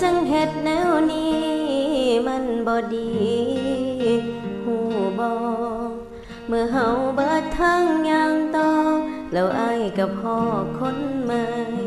ยังเฮ็ดแนวนี้มันบ่ดีหูบ่เมื่อเฮาเบิดทางย่างต่อแล้วอ้ายกับพ่อคนใหม่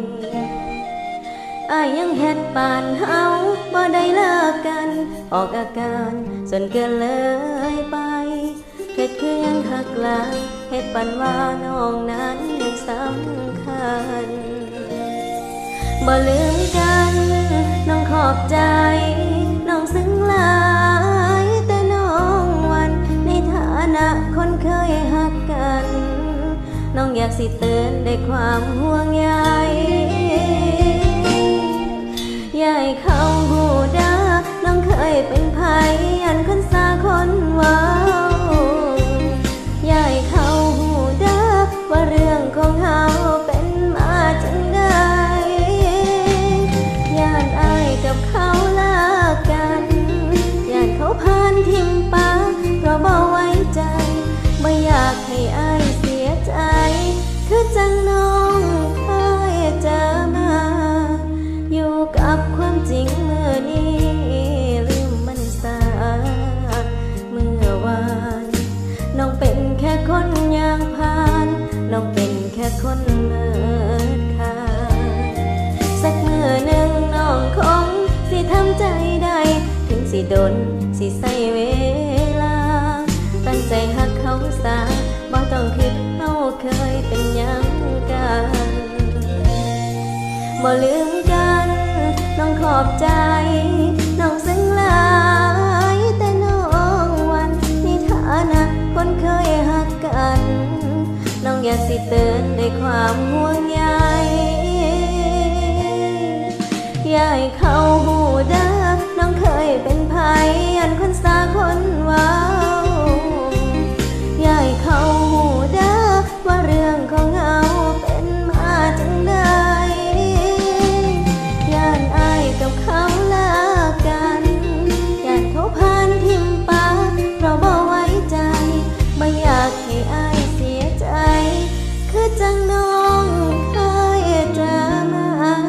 อ้ายยังเฮ็ดปานเฮาบ่ได้เลิกกันออกอาการจนเกินเลยไปเฮ็ดคือยังหักหลายเฮ็ดปันว่าน้องนั้นยังสำคัญบ่ลืมกันน้องขอบใจน้องซึ้งหลายแต่น้องวันในฐานะคนเคยหักกันน้องอยากสิเตือนด้วยความห่วงใยยายเขาหูดาน้องเคยเป็นไผอันคนสาคนเว้ายายเขาหูดาว่าเรื่องของเฮาเป็นมาจังใดย่านอายกับเขาลากันย่านเขาพานทิมปาเพราะบ่ไว้ใจไม่อยากให้อายเสียใจคือจังน้องเคยเจอมาอยู่กับความจริงเมื่อนี้ลืมมันซาเมื่อวานน้องเป็นแค่คนย่างผ่านน้องเป็นแค่คนเมิดค่าสักเมื่อหนึ่งน้องคงสิทำใจได้ถึงสิโดนสิใส่เวลาตั้งใจหักเขาซะบ่ต้องคิดเฮาเคยเป็นหยังกันบ่ลืมกันน้องขอบใจน้องซึ้งหลายแต่น้องวันในฐานะคนเคยหักกันน้องอยากสิเตือนด้วยความห่วงใยยายเขาหูดาน้องเคยเป็นไผอันคนสาคนเว้ายายเขาหูดาว่าเรื่องของเฮาเป็นมาจังใดย่านอายกับเขาลากันย่านเขาพานทิมปาเพราะบ่ไว้ใจไม่อยากให้อายเสียใจคือจังน้องเคยเจอมา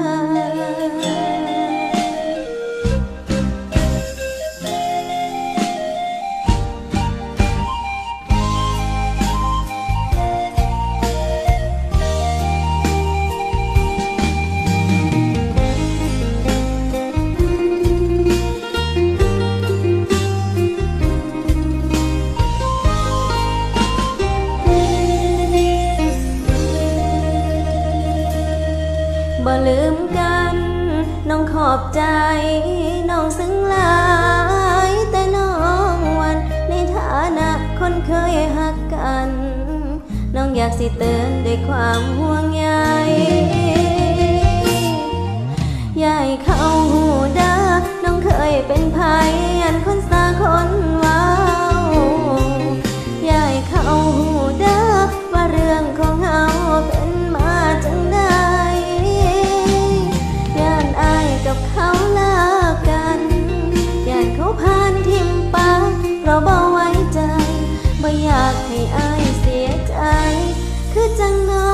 บ่ลืมกันน้องขอบใจน้องซึ้งหลายแต่น้องวันในฐานะคนเคยหักกันน้องอยากสิเตือนด้วยความห่วงใยยายเขาหูดาน้องเคยเป็นไผอันคนสาคนเว้ายายเขาหูดาว่าเรื่องของเฮาเป็นมาจังใดกับเขาลากันย่านเขาพานทิมปาเพราะบ่ไว้ใจไม่อยากให้อายเสียใจคือจังน้อ